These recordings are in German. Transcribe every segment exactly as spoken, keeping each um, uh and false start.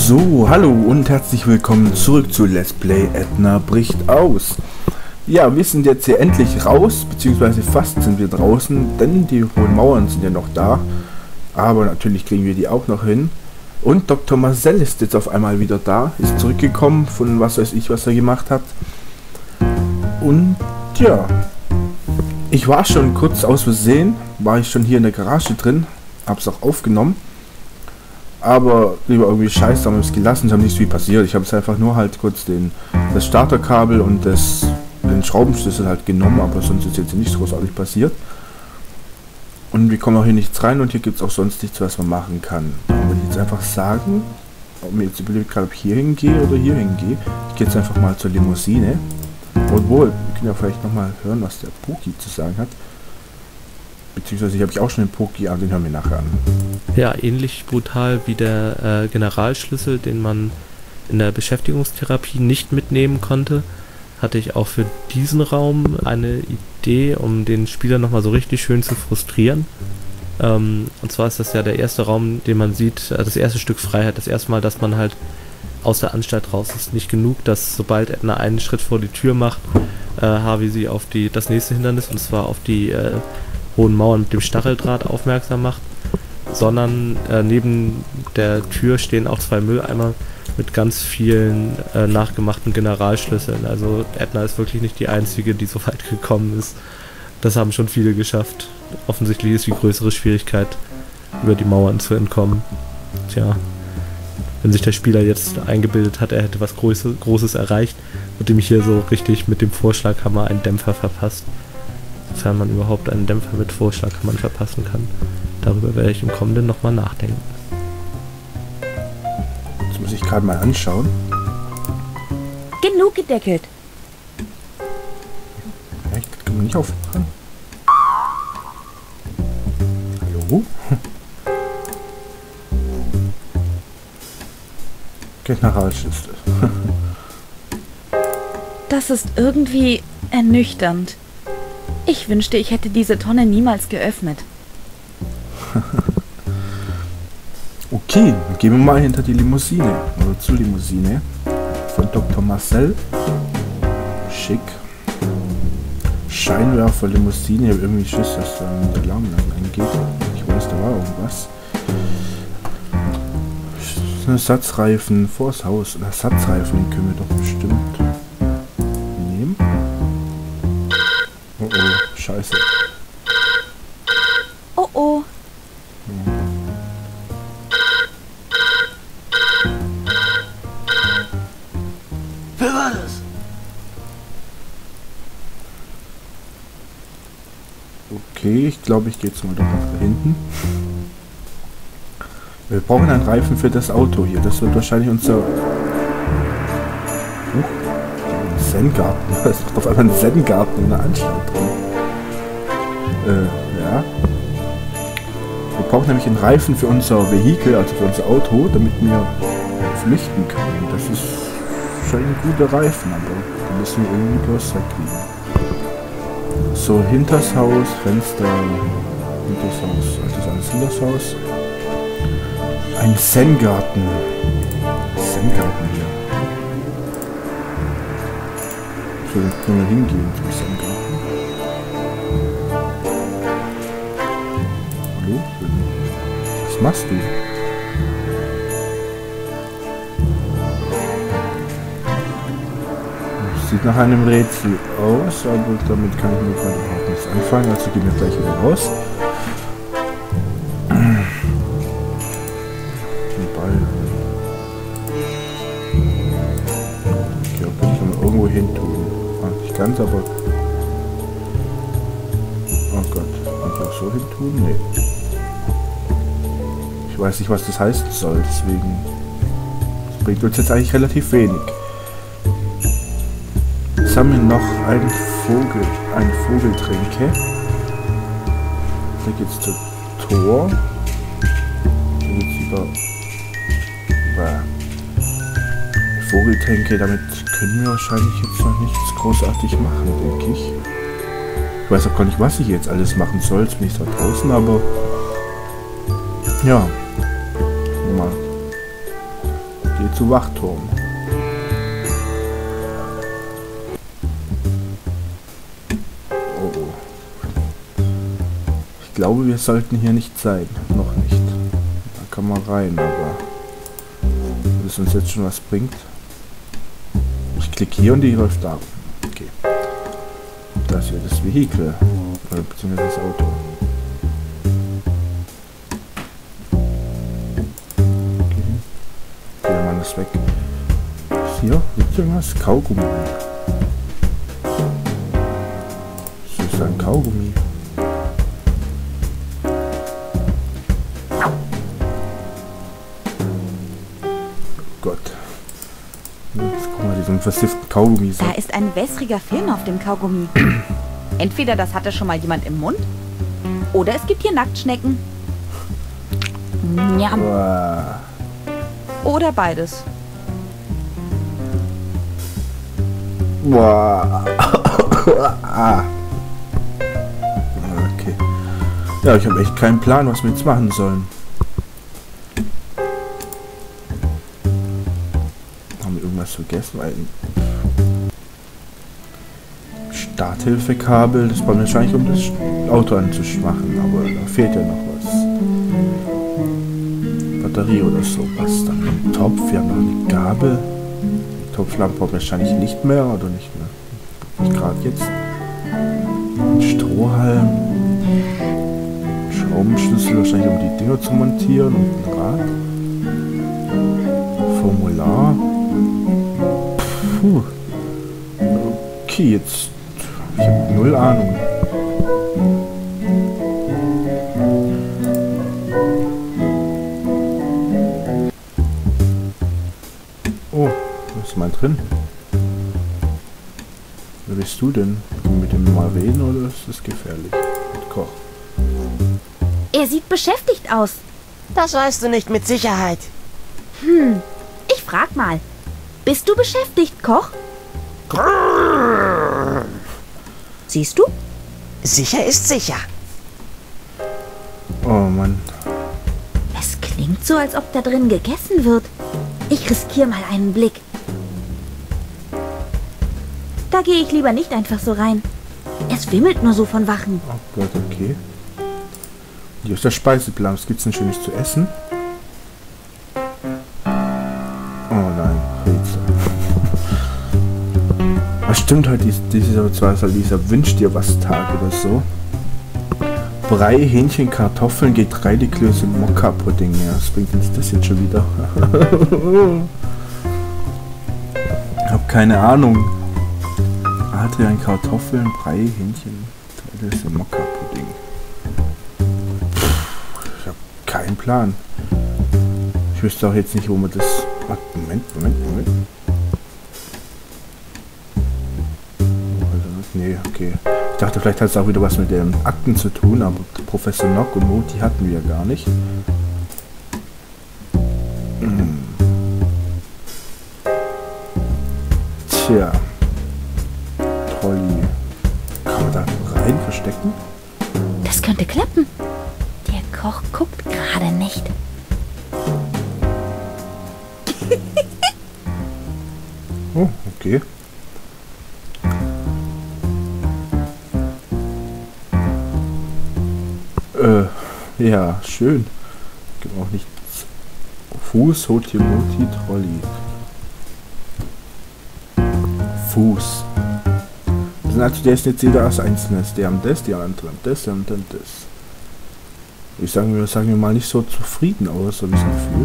So, hallo und herzlich willkommen zurück zu Let's Play Edna bricht aus. Ja, wir sind jetzt hier endlich raus, beziehungsweise fast sind wir draußen, denn die hohen Mauern sind ja noch da. Aber natürlich kriegen wir die auch noch hin. Und Doktor Marcel ist jetzt auf einmal wieder da, ist zurückgekommen von was weiß ich, was er gemacht hat. Und ja, ich war schon kurz aus Versehen, war ich schon hier in der Garage drin, hab's auch aufgenommen. Aber lieber irgendwie scheiße, haben wir es gelassen, es haben nichts viel passiert. Ich habe es einfach nur halt kurz den, das Starterkabel und das, den Schraubenschlüssel halt genommen, aber sonst ist jetzt nichts großartig passiert. Und wir kommen auch hier nichts rein und hier gibt es auch sonst nichts, was man machen kann. Dann würde ich jetzt einfach sagen, ob mir jetzt überlegt gerade, ob ich hier hingehe oder hier hingehe. Ich gehe jetzt einfach mal zur Limousine. Obwohl, wir können ja vielleicht nochmal hören, was der Poki zu sagen hat. Beziehungsweise ich habe ich auch schon den Poki, aber den hören wir nachher an. Ja, ähnlich brutal wie der äh, Generalschlüssel, den man in der Beschäftigungstherapie nicht mitnehmen konnte, hatte ich auch für diesen Raum eine Idee, um den Spieler nochmal so richtig schön zu frustrieren. Ähm, und zwar ist das ja der erste Raum, den man sieht, äh, das erste Stück Freiheit, das erste Mal, dass man halt aus der Anstalt raus ist. Nicht genug, dass sobald Edna einen Schritt vor die Tür macht, äh, Harvey sie auf die, das nächste Hindernis, und zwar auf die äh, hohen Mauern mit dem Stacheldraht aufmerksam macht, sondern äh, neben der Tür stehen auch zwei Mülleimer mit ganz vielen äh, nachgemachten Generalschlüsseln. Also Edna ist wirklich nicht die einzige, die so weit gekommen ist. Das haben schon viele geschafft. Offensichtlich ist die größere Schwierigkeit, über die Mauern zu entkommen. Tja, wenn sich der Spieler jetzt eingebildet hat, er hätte was Großes, Großes erreicht, wird ihm hier so richtig mit dem Vorschlaghammer einen Dämpfer verpasst. Sofern man überhaupt einen Dämpfer mit Vorschlaghammern verpassen kann. Darüber werde ich im Kommenden nochmal nachdenken. Jetzt muss ich gerade mal anschauen. Genug gedeckelt. Echt? Das kann man nicht aufmachen. Hallo? Generalschlüssel. Das ist irgendwie ernüchternd. Ich wünschte, ich hätte diese Tonne niemals geöffnet. Okay, dann gehen wir mal hinter die Limousine. Oder zur Limousine. Von Doktor Marcel. Schick. Scheinwerfer, Limousine. Ich habe irgendwie Schiss, dass da ein Alarm angeht. Ich weiß, da war irgendwas. Ersatzreifen vors Haus. Ein Ersatzreifen, den können wir doch bestimmt nehmen. Oh oh, scheiße. Oh oh. Wer war das? Okay, ich glaube, ich gehe jetzt mal doch nach da hinten. Wir brauchen einen Reifen für das Auto hier. Das wird wahrscheinlich unser... Uh, ein Zen-Garten. Da ist doch auf einmal ein Zen-Garten in der Anstalt drin. Äh, ja. Wir brauchen nämlich einen Reifen für unser Vehikel, also für unser Auto, damit wir flüchten können. Das ist schon ein guter Reifen, aber da müssen wir irgendwie bloß wegkriegen. So, hinters Haus, Fenster, hinters Haus, also das ist alles hinters Haus. Ein Zen-Garten. Zen-Garten hier. So, dann können wir hingehen zum Zen-Garten. Hallo? Was machst du? Sieht nach einem Rätsel aus, aber damit kann ich mir gerade überhaupt nichts anfangen. Also gehen wir gleich wieder raus. Hin tun. Ah, nicht ganz, aber... Oh Gott, kann ich auch so hin tun? Nee. Ich weiß nicht, was das heißen soll, deswegen... Das bringt uns jetzt eigentlich relativ wenig. Jetzt haben wir noch einen Vogel, eine Vogeltränke. Da geht's zur Tor. Da geht's über... über... Vogeltränke, damit können wir wahrscheinlich jetzt noch nichts großartig machen, denke ich. Ich weiß auch gar nicht, was ich jetzt alles machen soll. Jetzt bin ich da draußen, aber... Ja. Mal Geh zu Wachturm. Oh, oh. Ich glaube, wir sollten hier nicht sein. Noch nicht. Da kann man rein, aber ob es uns jetzt schon was bringt. Ich klicke hier und die läuft da. Okay. Das hier, das Vehikel. Oder beziehungsweise das Auto. Okay. Der Mann ist weg. Hier, gibt es irgendwas? Kaugummi. Das ist ein Kaugummi. Gott. Jetzt guck mal, diesen versifften Kaugummi. Da ist ein wässriger Film auf dem Kaugummi. Entweder das hatte schon mal jemand im Mund, oder es gibt hier Nacktschnecken. Njam. Boah. Oder beides. Boah. Ah. Okay. Ja, ich habe echt keinen Plan, was wir jetzt machen sollen. Haben wir irgendwas vergessen? Ein Starthilfekabel, das war wahrscheinlich, um das Auto anzuschmachen, aber da fehlt ja noch was. Batterie oder sowas. Dann ein Topf, wir haben noch eine Gabel. Die Topflampe wahrscheinlich nicht mehr, oder nicht mehr. Nicht gerade jetzt. Ein Strohhalm. Ein Schraubenschlüssel, wahrscheinlich um die Dinger zu montieren. Und ein Rad. Formular. Puh. Okay, jetzt. Ich habe null Ahnung. Oh, was ist mal drin? Wer bist du denn? Mit dem mal reden oder ist das gefährlich? Mit Koch. Er sieht beschäftigt aus. Das weißt du nicht mit Sicherheit. Hm, ich frag mal. Bist du beschäftigt, Koch? Siehst du? Sicher ist sicher. Oh Mann. Es klingt so, als ob da drin gegessen wird. Ich riskiere mal einen Blick. Da gehe ich lieber nicht einfach so rein. Es wimmelt nur so von Wachen. Oh Gott, okay. Hier ist der Speiseplan. Was gibt's denn Schönes zu essen? Oh nein, Rätsel. Was stimmt heute? Dieser zwar dieser Wünsch dir was Tag oder so. Brei, Hähnchen, Kartoffeln, Getreideklöße, Mokka-Pudding. Ja, was bringt uns das jetzt schon wieder? Ich hab keine Ahnung. Adrian, Kartoffeln, Brei, Hähnchen, Getreideklöße, Mokka-Pudding. Ich hab keinen Plan. Ich wüsste auch jetzt nicht, wo man das... Moment, Moment, Moment. Nee, okay. Ich dachte, vielleicht hat es auch wieder was mit den Akten zu tun, aber Professor Nock und Moti hatten wir gar nicht. Hm. Tja. Trolli. Kann man da rein verstecken? Das könnte klappen. Der Koch guckt gerade nicht. Oh, okay. Äh, ja, schön. Gibt auch nichts. Fuß, Hotimoti, Trolli. Fuß. Das sind also, der ist jetzt jeder als Einzelnes. Der haben das, die anderen das, die anderen das. Ich sagen wir, sagen wir mal nicht so zufrieden aus, habe ich das Gefühl.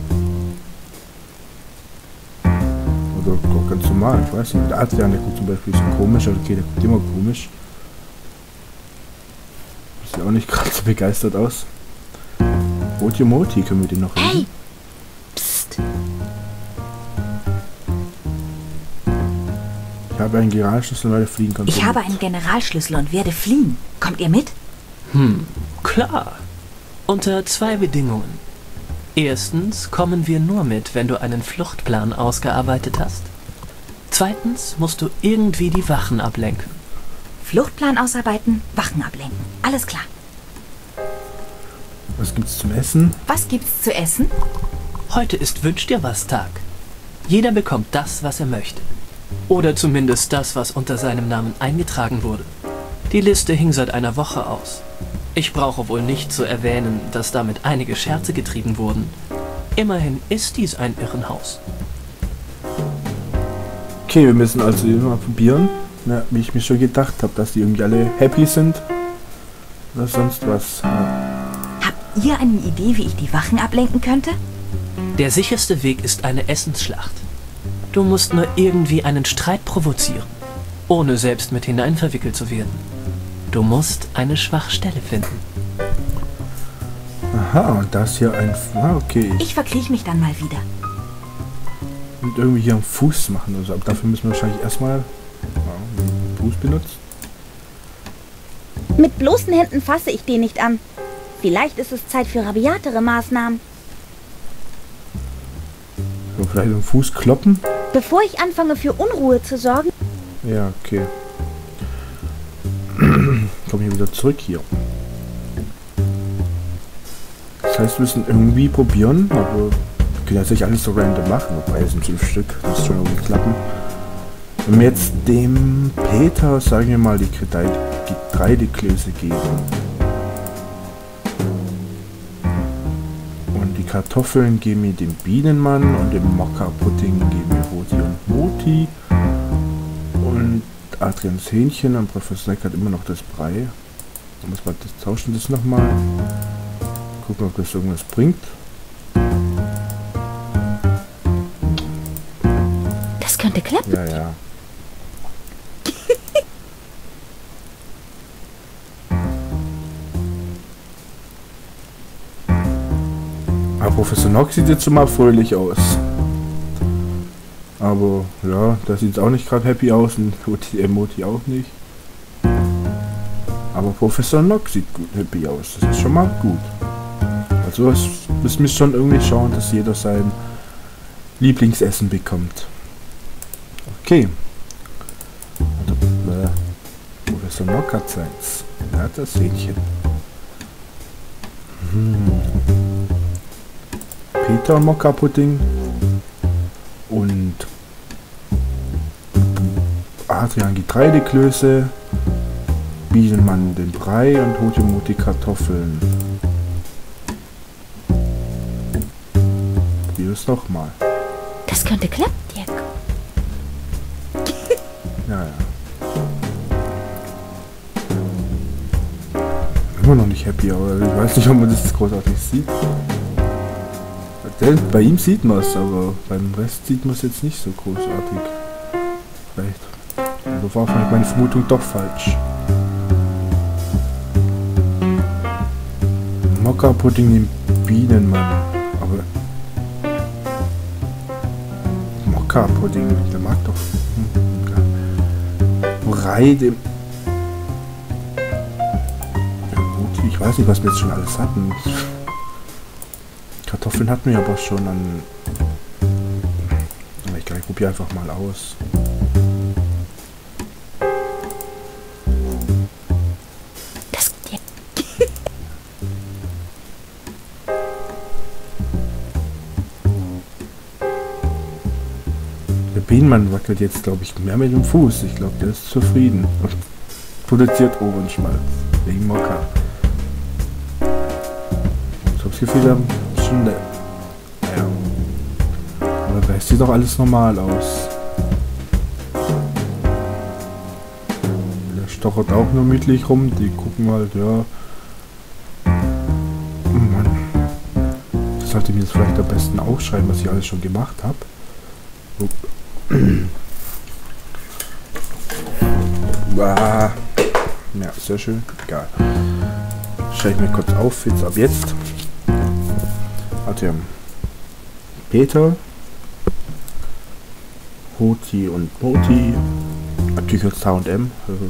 Oder auch ganz normal, ich weiß nicht. Der Adrian, der guckt zum Beispiel so komisch, aber okay, der guckt immer komisch. Sieht auch nicht gerade so begeistert aus. Moti, können wir den noch reden? Hey! Psst! Ich habe einen Generalschlüssel und werde fliegen. Kommt Ich habe einen Generalschlüssel und werde fliehen. Kommt ihr mit? Hm, klar. Unter zwei Bedingungen. Erstens kommen wir nur mit, wenn du einen Fluchtplan ausgearbeitet hast. Zweitens musst du irgendwie die Wachen ablenken. Fluchtplan ausarbeiten, Wachen ablenken. Alles klar. Was gibt's zum Essen? Was gibt's zu essen? Heute ist Wünsch dir was Tag. Jeder bekommt das, was er möchte. Oder zumindest das, was unter seinem Namen eingetragen wurde. Die Liste hing seit einer Woche aus. Ich brauche wohl nicht zu erwähnen, dass damit einige Scherze getrieben wurden. Immerhin ist dies ein Irrenhaus. Okay, wir müssen also immer probieren. Ja, wie ich mir schon gedacht habe, dass die irgendwie alle happy sind. Oder sonst was. Ja. Habt ihr eine Idee, wie ich die Wachen ablenken könnte? Der sicherste Weg ist eine Essensschlacht. Du musst nur irgendwie einen Streit provozieren, ohne selbst mit hinein verwickelt zu werden. Du musst eine Schwachstelle finden. Aha, und das hier ein... Ah, okay. Ich verkrieche mich dann mal wieder. Und irgendwie hier am Fuß machen oder so. Aber dafür müssen wir wahrscheinlich erstmal ja, den Fuß benutzen. Mit bloßen Händen fasse ich den nicht an. Vielleicht ist es Zeit für rabiatere Maßnahmen. So, vielleicht den Fuß kloppen? Bevor ich anfange, für Unruhe zu sorgen. Ja, okay. Komm hier wieder zurück hier. Das heißt, wir müssen irgendwie probieren, aber wir können jetzt nicht alles so random machen, wobei es sind fünf Stück, das ist schon irgendwie klappen. Wenn wir jetzt dem Peter, sagen wir mal, die Getreideklöße geben. Und die Kartoffeln geben wir dem Bienenmann und dem Mokka-Pudding geben wir Roti und Moti. Und Adrians Hähnchen und Professor Snack hat immer noch das Brei. Da muss man das tauschen, das nochmal. Gucken, ob das irgendwas bringt. Das könnte klappen. Ja, ja. Aber Professor Nock sieht jetzt schon mal fröhlich aus. Aber ja, da sieht es auch nicht gerade happy aus und die Moti auch nicht. Aber Professor Nock sieht gut happy aus. Das ist schon mal gut. Also es müssen wir schon irgendwie schauen, dass jeder sein Lieblingsessen bekommt. Okay. Also, äh, Professor Nock hat seins. Er hat das Hähnchen. Hm. Peter und Mokka-Pudding. Und Adrian Getreideklöße. Bienenmann den Brei und Hotemoti Kartoffeln. Probier es doch mal. Das könnte klappen, Dirk. Ja, ja. Immer noch nicht happy, aber ich weiß nicht, ob man das großartig sieht. Bei ihm sieht man es, aber beim Rest sieht man es jetzt nicht so großartig. Vielleicht. Also war vielleicht meine Vermutung doch falsch. Mokka-Pudding den Bienenmann. Aber Mokka-Pudding, der mag doch. Brei dem. Ich weiß nicht, was wir jetzt schon alles hatten. Kartoffeln hatten wir aber schon an. Ich glaube, ich probiere einfach mal aus. Das. Der Bienenmann wackelt jetzt, glaube ich, mehr mit dem Fuß. Ich glaube, der ist zufrieden und produziert Ohrenschmalz. Wegen Mokka. Ich habe das Gefühl, der schon. Naja. Aber es sieht doch alles normal aus. Der stochert auch nur mietlich rum. Die gucken halt, ja. Oh Mann. Das sollte ich mir jetzt vielleicht am besten aufschreiben, was ich alles schon gemacht habe. Oh. Ah. Ja, sehr schön. Egal. Schreibe ich mir kurz auf, jetzt ab jetzt. Warte. Peter. Hoti und Moti. Natürlich jetzt H und M.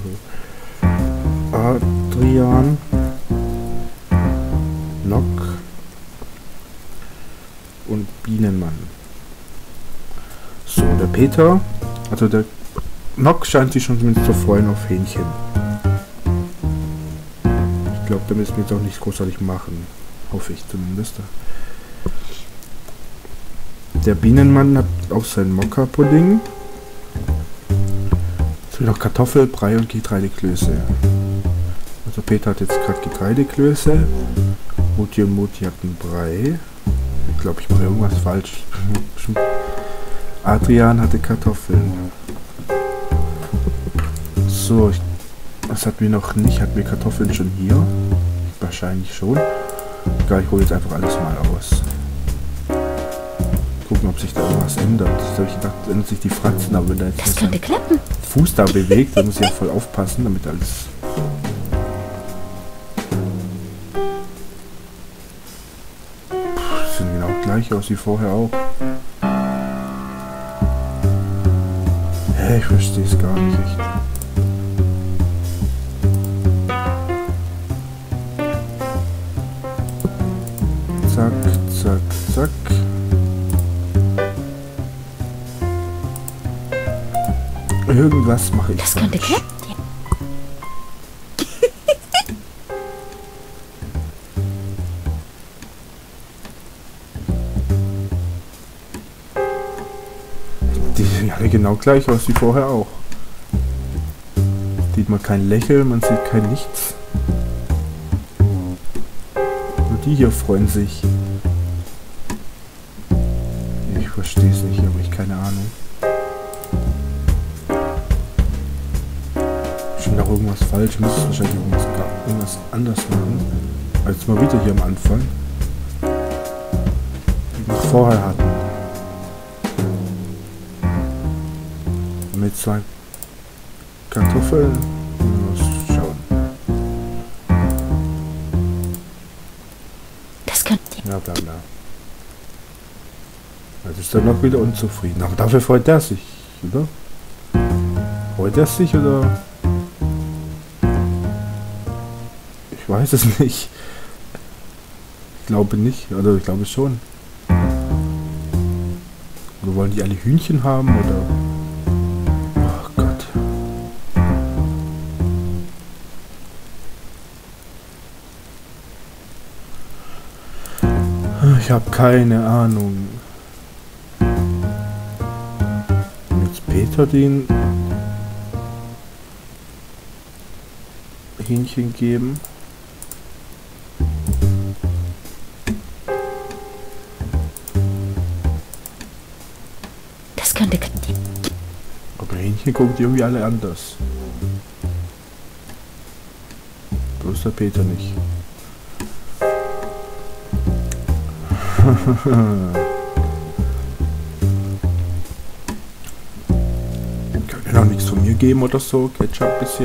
Adrian. Nock. Und Bienenmann. So, der Peter. Also der Nock scheint sich schon zumindest zu freuen auf Hähnchen. Ich glaube, da müssen wir jetzt auch nicht großartig machen. Hoffe ich zumindest. Der Bienenmann hat auch seinen Mokka-Pudding. Jetzt will noch Kartoffel, Brei und Getreideklöße. Also Peter hat jetzt gerade Getreideklöße. Mutti und Mutti hatten Brei. Ich glaube, ich mache irgendwas falsch. Adrian hatte Kartoffeln. So, ich, was hatten wir noch nicht? Hatten wir Kartoffeln schon hier? Wahrscheinlich schon. Egal, ich hole jetzt einfach alles mal aus. Gucken, ob sich da irgendwas ändert. Das habe ich gedacht, ändert sich die Fratzen, aber wenn da jetzt Das könnte klappen. Fuß da bewegt, dann muss ich ja voll aufpassen, damit alles... Puh, sehen genau gleich aus wie vorher auch. Hä, ich verstehe es gar nicht echt. Zack, zack, zack. Irgendwas mache ich Das könnte falsch. klappen. Die sehen alle genau gleich aus wie vorher auch. Sieht man kein Lächeln, man sieht kein Nichts. Nur die hier freuen sich. Ich verstehe es nicht, aber ich keine Ahnung. Schon noch irgendwas falsch, müsste es wahrscheinlich irgendwas, irgendwas anders machen. Als mal wieder hier am Anfang. Wie wir es vorher hatten. Mit zwei Kartoffeln. Mal schauen. Das könnte... Ja, bla bla. Jetzt ist er noch wieder unzufrieden. Aber dafür freut er sich, oder? Freut er sich, oder? Ich weiß es nicht. Ich glaube nicht. Oder ich glaube schon. Oder wollen die alle Hühnchen haben, oder? Oh Gott. Ich habe keine Ahnung. Jetzt Peter den Hähnchen geben. Das könnte... Aber Hähnchen gucken die irgendwie alle anders. Bloß der Peter nicht. Kann mir noch nichts von mir geben oder so. Ketchup ein bisschen.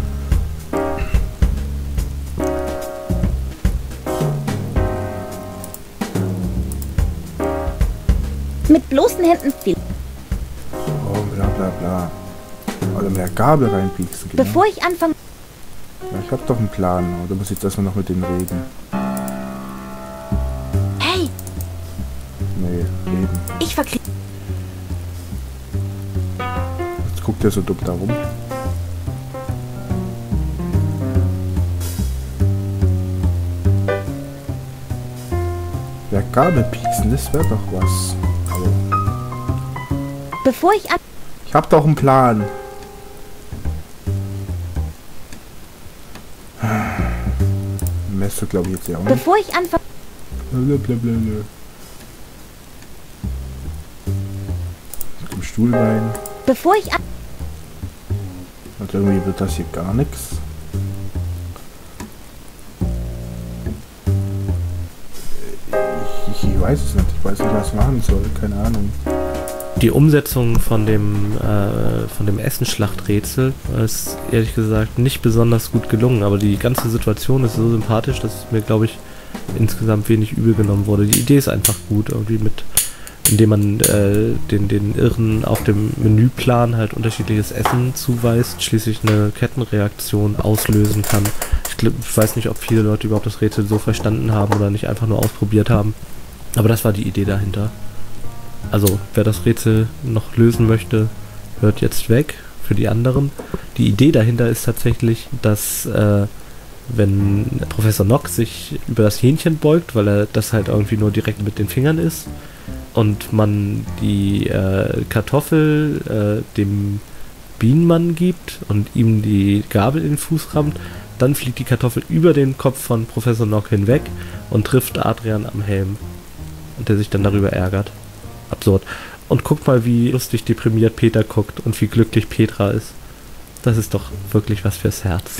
Mit bloßen Händen viel. Oh, bla bla bla. Oder mit der Gabel reinpieksen, genau. Bevor ich anfange... Ja, ich hab doch einen Plan. Oder muss ich jetzt erstmal noch mit denen reden? Hey, Nee, reden. ich verkriege... Jetzt guckt er so dumm da rum. Ja, Gabel pieksen, das wäre doch was. Aber Bevor ich an... ich hab doch einen Plan. Messer glaube ich jetzt ja auch nicht. Bevor ich anfange... Blablabla. Mit dem Stuhlbein. Bevor ich an... Und irgendwie wird das hier gar nichts. Ich, ich weiß es nicht. Ich weiß nicht, was ich machen soll. Keine Ahnung. Die Umsetzung von dem, äh, von dem Essensschlachträtsel ist ehrlich gesagt nicht besonders gut gelungen, aber die ganze Situation ist so sympathisch, dass es mir, glaube ich, insgesamt wenig übel genommen wurde. Die Idee ist einfach gut, irgendwie mit, indem man äh, den, den Irren auf dem Menüplan halt unterschiedliches Essen zuweist, schließlich eine Kettenreaktion auslösen kann. Ich, glaub, ich weiß nicht, ob viele Leute überhaupt das Rätsel so verstanden haben oder nicht einfach nur ausprobiert haben, aber das war die Idee dahinter. Also, wer das Rätsel noch lösen möchte, hört jetzt weg. Für die anderen. Die Idee dahinter ist tatsächlich, dass äh, wenn Professor Nock sich über das Hähnchen beugt, weil er das halt irgendwie nur direkt mit den Fingern isst, und man die äh, Kartoffel äh, dem Bienenmann gibt und ihm die Gabel in den Fuß rammt, dann fliegt die Kartoffel über den Kopf von Professor Nock hinweg und trifft Adrian am Helm. Und der sich dann darüber ärgert. Absurd. Und guck mal, wie lustig deprimiert Peter guckt und wie glücklich Petra ist. Das ist doch wirklich was fürs Herz.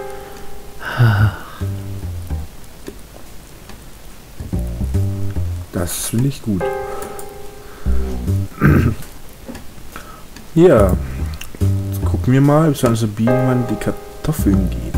Das finde ich gut. Ja, jetzt gucken wir mal, bis wann so Bienenmann die Kartoffeln geht.